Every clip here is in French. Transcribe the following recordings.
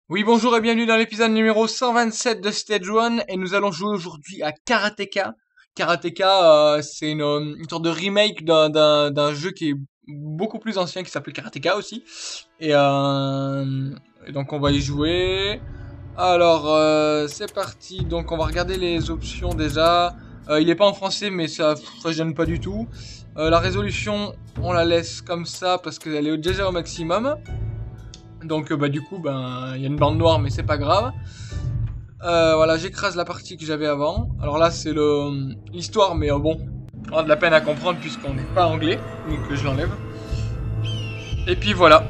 Oui, bonjour et bienvenue dans l'épisode numéro 127 de Stage 1 et nous allons jouer aujourd'hui à Karateka. Karateka, c'est une sorte de remake d'un jeu qui est beaucoup plus ancien qui s'appelle Karateka aussi. Et donc on va y jouer. Alors, c'est parti. Donc on va regarder les options déjà. Il est pas en français mais ça gêne pas du tout. La résolution, on la laisse comme ça parce qu'elle est déjà au maximum. Donc du coup il y a une bande noire mais c'est pas grave. Voilà, j'écrase la partie que j'avais avant. Alors là c'est l'histoire mais bon, on a de la peine à comprendre puisqu'on n'est pas anglais, donc je l'enlève. Et puis voilà.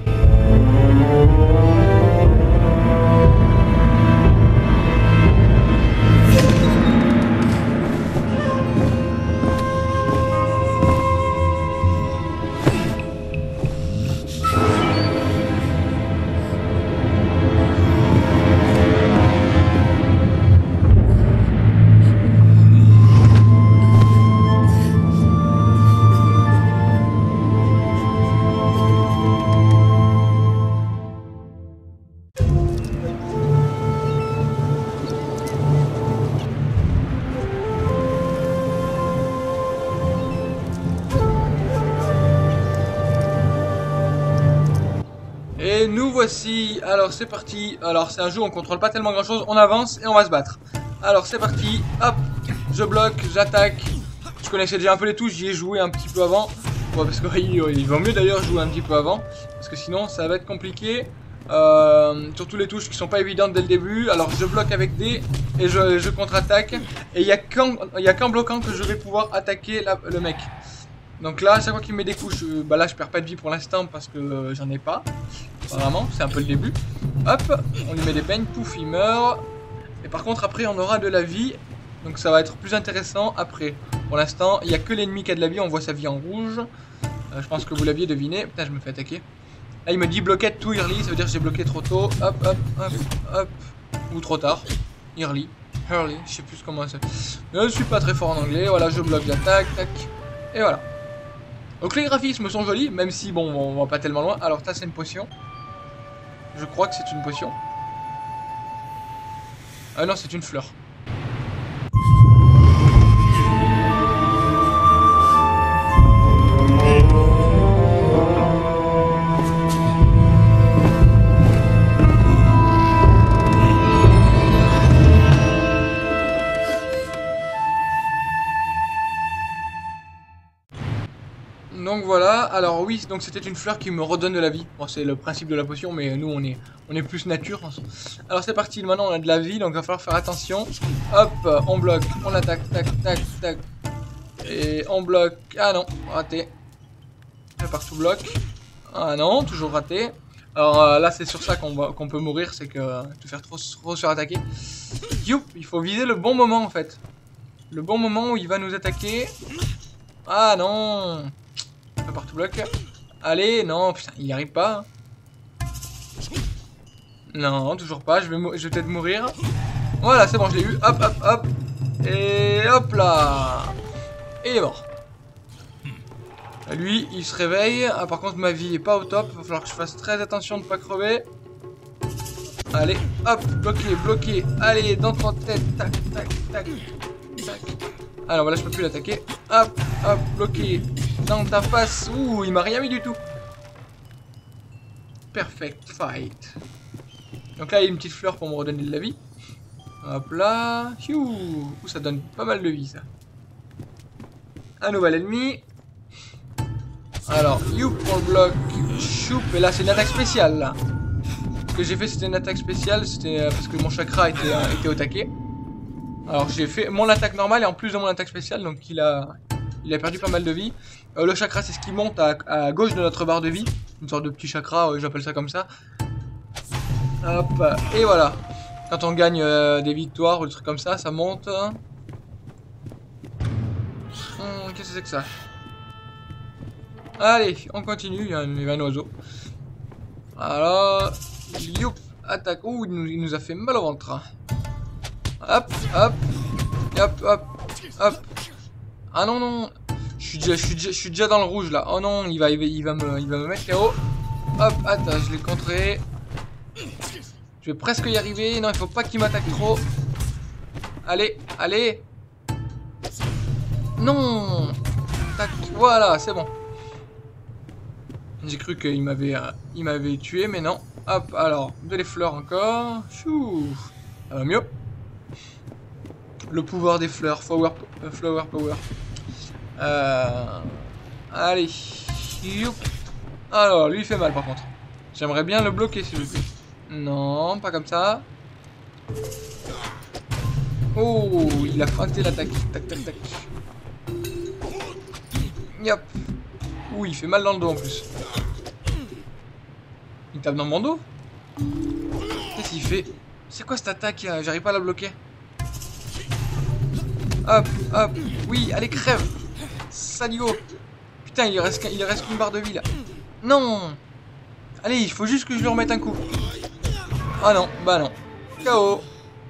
Et nous voici, alors c'est parti. Alors c'est un jeu où on contrôle pas tellement grand chose, on avance et on va se battre. Alors c'est parti, hop, je bloque, j'attaque. Je connaissais déjà un peu les touches, j'y ai joué un petit peu avant. Ouais, parce qu'il vaut mieux d'ailleurs jouer un petit peu avant, parce que sinon ça va être compliqué. Surtout les touches qui sont pas évidentes dès le début. Alors je bloque avec D et je contre-attaque. Et il y a qu'en bloquant que je vais pouvoir attaquer le mec. Donc là, à chaque fois qu'il met des couches, là je perds pas de vie pour l'instant parce que j'en ai pas. Vraiment, c'est un peu le début. Hop, on lui met des peignes, pouf, il meurt. Et par contre, après, on aura de la vie. Donc ça va être plus intéressant après. Pour l'instant, il n'y a que l'ennemi qui a de la vie, on voit sa vie en rouge. Je pense que vous l'aviez deviné. Putain, je me fais attaquer. Là, il me dit bloquette too early, ça veut dire que j'ai bloqué trop tôt. Hop, hop, hop, hop. Ou trop tard. Early, je sais plus comment c'est. Je suis pas très fort en anglais. Voilà, je bloque l'attaque, tac. Et voilà. Donc les graphismes sont jolis, même si bon, on va pas tellement loin. Alors ça c'est une potion. Je crois que c'est une potion. Ah non, c'est une fleur. Donc voilà, alors oui, donc c'était une fleur qui me redonne de la vie. Bon, c'est le principe de la potion, mais nous on est plus nature. Alors c'est parti, maintenant on a de la vie, donc il va falloir faire attention. Hop, on bloque, on attaque, tac, tac, tac. Et on bloque, ah non, raté. Partout bloc. Ah non, toujours raté. Alors là c'est sur ça qu'on peut mourir, c'est que te faire trop se faire attaquer. Youp, il faut viser le bon moment en fait. Le bon moment où il va nous attaquer. Ah non. Partout bloc. Allez, non, putain, il n'y arrive pas. Non, toujours pas, je vais peut-être mourir. Voilà, c'est bon, je l'ai eu. Hop, hop, hop. Et hop là. Et il est mort. Lui, il se réveille. Ah, par contre, ma vie est pas au top. Il va falloir que je fasse très attention de ne pas crever. Allez, hop, bloqué, bloqué. Allez, dans ton tête. Tac, tac, tac, tac. Alors voilà, je peux plus l'attaquer. Hop, hop, bloqué. Dans ta face. Ouh, il m'a rien mis du tout. Perfect fight. Donc là, il y a une petite fleur pour me redonner de la vie. Hop là. Ouh, ça donne pas mal de vie, ça. Un nouvel ennemi. Alors, you pour le bloc. Choup. Et là, c'est une attaque spéciale, là. Ce que j'ai fait, c'était une attaque spéciale. C'était parce que mon chakra était au taquet. Alors, j'ai fait mon attaque normale et en plus de mon attaque spéciale. Donc, il a perdu pas mal de vie. Le chakra, c'est ce qui monte à gauche de notre barre de vie. Une sorte de petit chakra, j'appelle ça comme ça. Hop, et voilà. Quand on gagne des victoires ou des trucs comme ça, ça monte. Qu'est-ce que c'est que ça? Allez, on continue, il y a un oiseau. Alors, youp, attaque. Ouh, il nous a fait mal au ventre. Hop, hop, hop, hop, hop. Ah non, non. Je suis déjà dans le rouge là. Oh non, il va me mettre KO. Hop, attends, je l'ai contré. Je vais presque y arriver. Non, il faut pas qu'il m'attaque trop. Allez, allez. Non. Tac, voilà, c'est bon. J'ai cru qu'il m'avait tué, mais non. Hop, alors, de les fleurs encore. Chou. Ça va mieux. Le pouvoir des fleurs. Flower power. Allez. Youp. Alors, lui il fait mal par contre. J'aimerais bien le bloquer s'il vous plaît. Non, pas comme ça. Oh, il a fraté l'attaque. Tac, tac, tac. Yop. Ouh, il fait mal dans le dos en plus. Il tape dans mon dos. Qu'est-ce qu'il fait? C'est quoi cette attaque? J'arrive pas à la bloquer. Hop, hop. Oui, allez, crève. Saligo. Putain, il reste qu'une barre de vie là. Non. Allez, il faut juste que je lui remette un coup. Ah non, bah non. KO.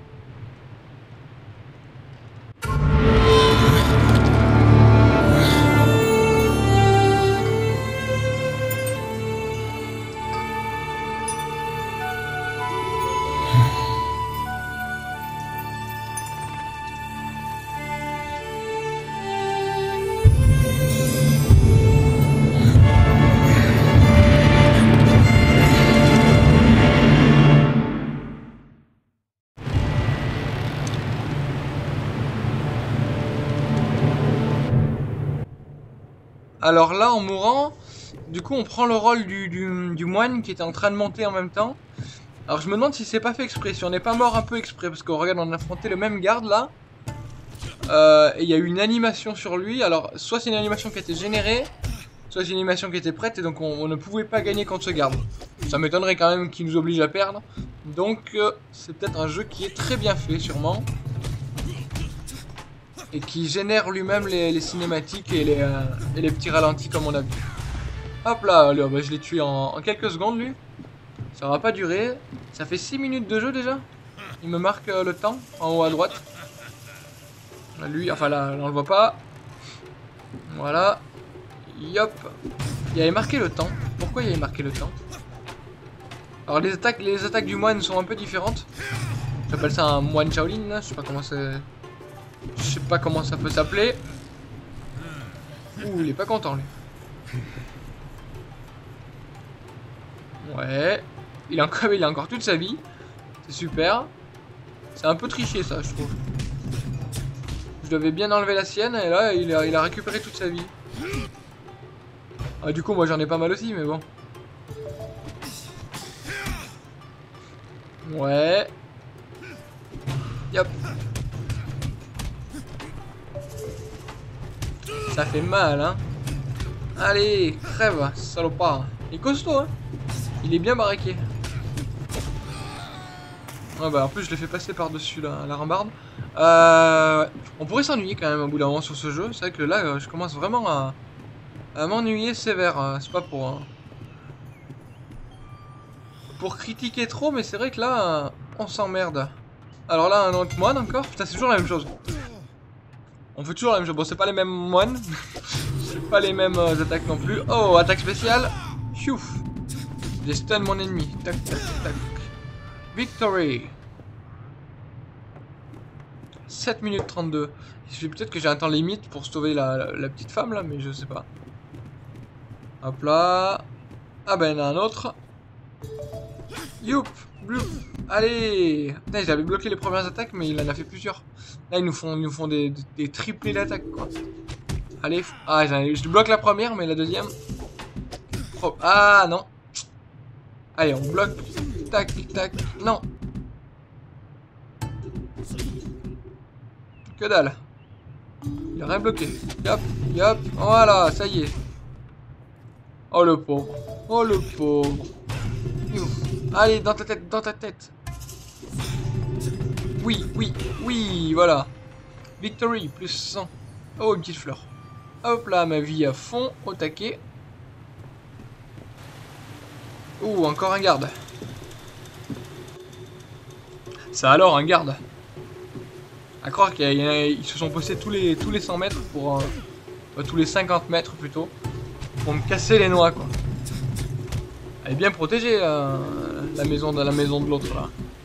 Alors là, en mourant, du coup, on prend le rôle du moine qui était en train de monter en même temps. Alors je me demande si c'est pas fait exprès, si on n'est pas mort un peu exprès, parce qu'on regarde, on a affronté le même garde là. Et il y a eu une animation sur lui. Alors, soit c'est une animation qui a été générée, soit c'est une animation qui était prête, et donc on ne pouvait pas gagner contre ce garde. Ça m'étonnerait quand même qu'il nous oblige à perdre. Donc, c'est peut-être un jeu qui est très bien fait, sûrement. Et qui génère lui-même les cinématiques et les petits ralentis comme on a vu. Hop là, bah, je l'ai tué en quelques secondes lui. Ça va pas durer. Ça fait 6 minutes de jeu déjà. Il me marque le temps en haut à droite. Lui, enfin là on le voit pas. Voilà. Yop. Il avait marqué le temps. Pourquoi il avait marqué le temps? Alors les attaques du moine sont un peu différentes. J'appelle ça un moine Shaolin là. Je sais pas comment ça peut s'appeler. Ouh, il est pas content lui. Ouais. Il a encore toute sa vie. C'est super. C'est un peu triché ça, je trouve. Je devais bien enlever la sienne et là il a récupéré toute sa vie. Ah, du coup moi j'en ai pas mal aussi mais bon. Ouais. Yop. Ça fait mal hein. Allez, crève, salopard. Il est costaud hein. Il est bien baraqué. Ouais bah en plus je l'ai fait passer par-dessus la rambarde. On pourrait s'ennuyer quand même au bout d'un moment sur ce jeu. C'est vrai que là je commence vraiment à m'ennuyer sévère. C'est pas pour critiquer trop, mais c'est vrai que là on s'emmerde. Alors là un autre moine encore. Putain c'est toujours la même chose. On fait toujours la même chose. Bon c'est pas les mêmes moines. C'est pas les mêmes attaques non plus. Oh attaque spéciale. Chouf. J'ai stun mon ennemi. Tac tac tac. Victory. 7 minutes 32. Peut-être que j'ai un temps limite pour sauver la petite femme là, mais je sais pas. Hop là. Ah ben il y en a un autre. Youp. Bloup. Allez. Putain, j'avais bloqué les premières attaques, mais il en a fait plusieurs. Là ils nous font des triplés d'attaque quoi. Allez. Ah je bloque la première, mais la deuxième. Oh. Ah non. Allez on bloque. Tac tac. Non. Que dalle. Il a rien bloqué. Yop, yop. Voilà, ça y est. Oh le pauvre. Oh le pauvre. Allez, dans ta tête, dans ta tête. Oui, oui, oui, voilà. Victory, plus 100. Oh, une petite fleur. Hop là, ma vie à fond, au taquet. Ouh, encore un garde. Ça alors, un garde. À croire qu'ils se sont postés tous les 100 mètres pour... tous les 50 mètres plutôt. Pour me casser les noix quoi. Elle est bien protégée la maison de l'autre là.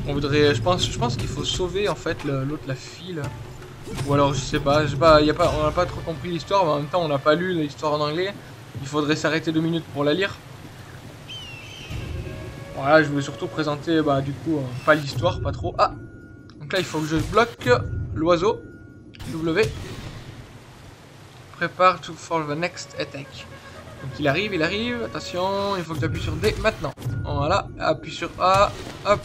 On voudrait, je pense qu'il faut sauver en fait l'autre, la fille là. Ou alors je sais pas, on n'a pas trop compris l'histoire, mais en même temps on n'a pas lu l'histoire en anglais. Il faudrait s'arrêter 2 minutes pour la lire. Voilà, je veux surtout présenter du coup pas l'histoire, pas trop. Ah, donc là il faut que je bloque l'oiseau. W. Prépare to for the next attack. Donc il arrive, attention, il faut que tu appuies sur D maintenant. Voilà, appuie sur A, hop.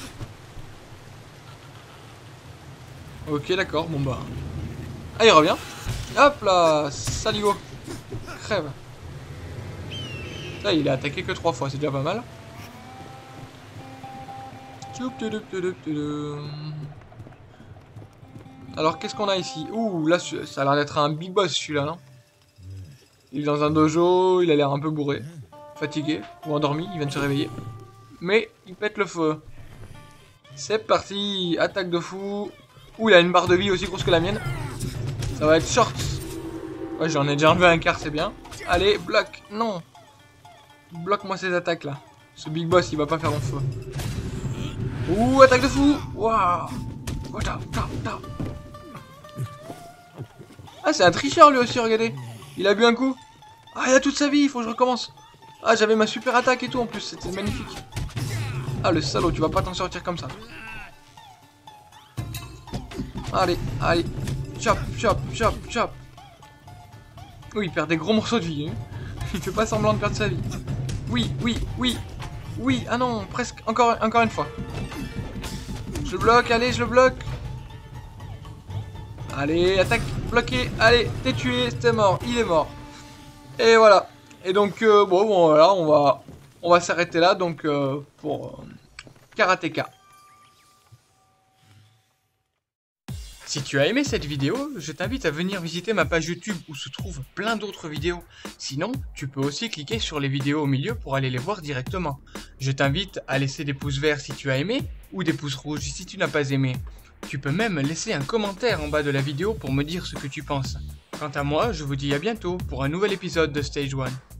Ok, d'accord, bon bah. Ah, il revient. Hop là, saligo. Crève. Là, il a attaqué que 3 fois, c'est déjà pas mal. Alors, qu'est-ce qu'on a ici? Ouh, là, ça a l'air d'être un big boss celui-là, non? Il est dans un dojo, il a l'air un peu bourré, fatigué ou endormi, il vient de se réveiller. Mais il pète le feu. C'est parti, attaque de fou. Ouh, il a une barre de vie aussi grosse que la mienne. Ça va être short. Ouais, j'en ai déjà enlevé un quart, c'est bien. Allez, bloque, non. Bloque-moi ces attaques là. Ce big boss, il va pas faire long feu. Ouh, attaque de fou. Waouh. Ah, c'est un tricheur lui aussi, regardez. Il a bu un coup. Ah, il a toute sa vie, il faut que je recommence. Ah, j'avais ma super attaque et tout en plus, c'était magnifique. Ah, le salaud, tu vas pas t'en sortir comme ça. Allez, allez. Chop, chop, chop, chop. Oui, il perd des gros morceaux de vie. Hein. Il fait pas semblant de perdre sa vie. Oui, oui, oui. Oui, ah non, presque. Encore une fois. Je le bloque, allez, je le bloque. Allez, attaque, bloqué. Allez, t'es tué, t'es mort, il est mort. Et voilà. Et donc, bon, voilà, on va s'arrêter là, donc, pour Karateka. Si tu as aimé cette vidéo, je t'invite à venir visiter ma page YouTube où se trouvent plein d'autres vidéos. Sinon, tu peux aussi cliquer sur les vidéos au milieu pour aller les voir directement. Je t'invite à laisser des pouces verts si tu as aimé, ou des pouces rouges si tu n'as pas aimé. Tu peux même laisser un commentaire en bas de la vidéo pour me dire ce que tu penses. Quant à moi, je vous dis à bientôt pour un nouvel épisode de Stage 1.